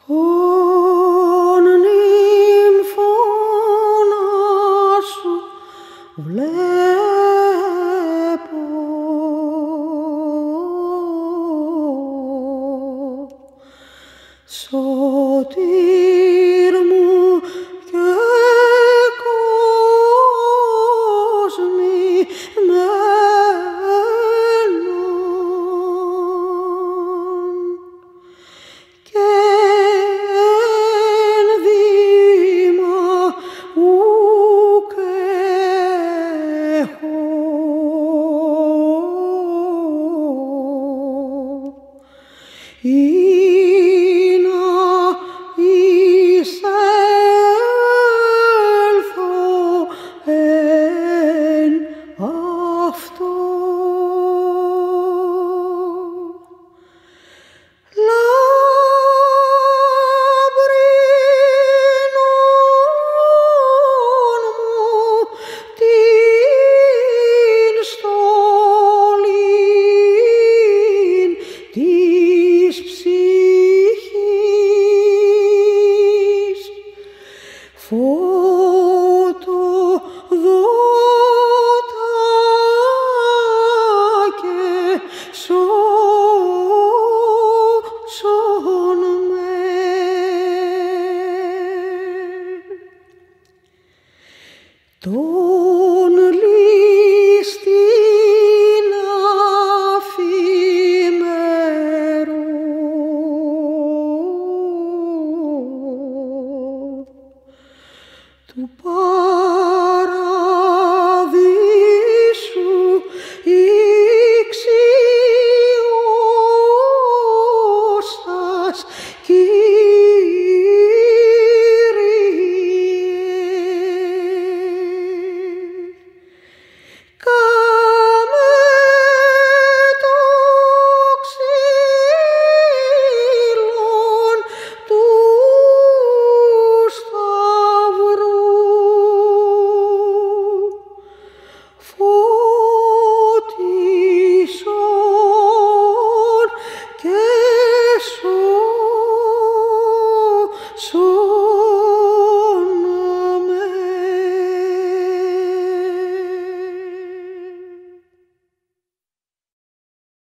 Ον νυμφώνα σου βλέπω, σωτήρ μου και κόσμη μένων, και εν δήμα ουκ έχω, ή να εισέλθω εν αυτό. Λαμπρινών μου την στολήν της ψυχής, φωτοδότα και σώσον με. Τον ληστήν αφημερό του